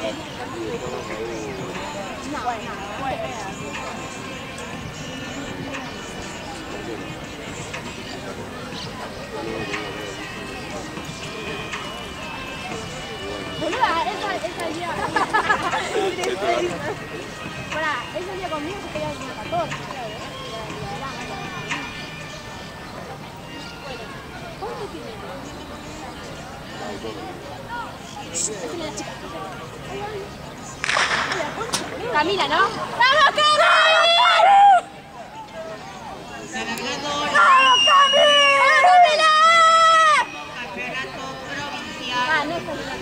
Boluda, esa día. Pará, ese día conmigo se quería como 14. ¿Cuánto tiene? Es una chica. Camila, ¿no? ¡Vamos, Cami! ¡Vamos, Cami! ¡Vamos, Camila! Campeonato provincial. Ah, no es Camila.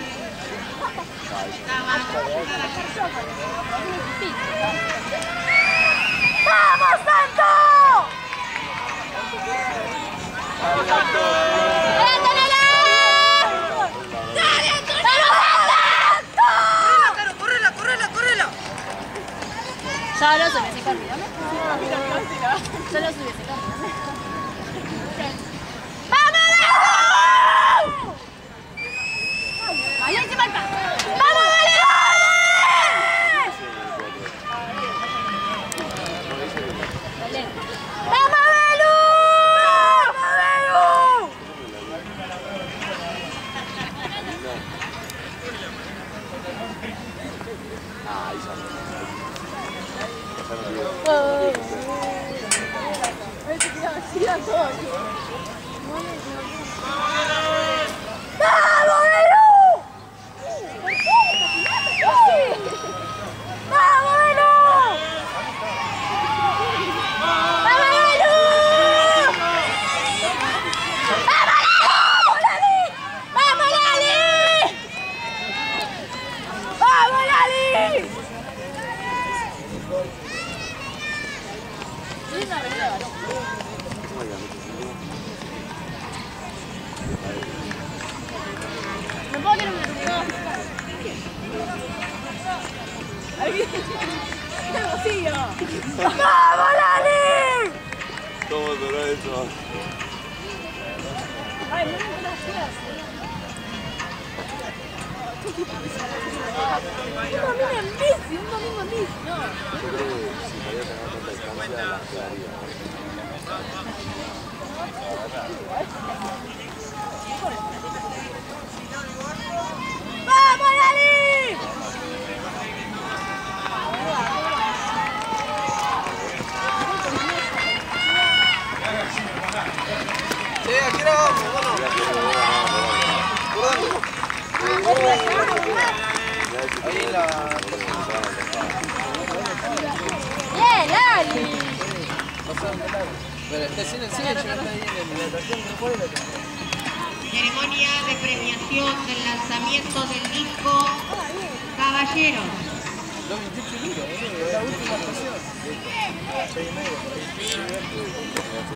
¡Vamos, Santo! ¡Vamos, Santo! ¡Dale, Antonella! ¡Dale, Antonella! ¡Vamos, Santo! ¡Correla, correla, correla! Solo subí ese corrido, ¿no? Solo subí ese corrido. ¡Vamos, Beto! ¡Vale, se marca! ¡Vamos, dale, dale! ¡Vamos, Belu! ¡Vamos, Belu! Ah, ahí sale. ¡Vamos, Belu! ¡Vamos, Belu! ¡Vamos, Belu! ¡Vamos, Lali! ¡Vamos, Lali! ¡Vamos, Lali! ¿Me puedo quedar un minuto? ¡Vamos, Lali! ¿Cómo duró eso? Ay, no me gracias. Un domingo en bici, un domingo en bici. No. Yo creo que si podía tener tanta distancia, la quedaría. ¡Vamos, Lali! Sí, aquí la vamos, bueno. Ahí la... ¡Bien, Lali! Pero está sin el cine, ya está ahí en la hidratación. Ceremonia de premiación del lanzamiento del disco Caballeros. 28 libros, la última estación. 6:30.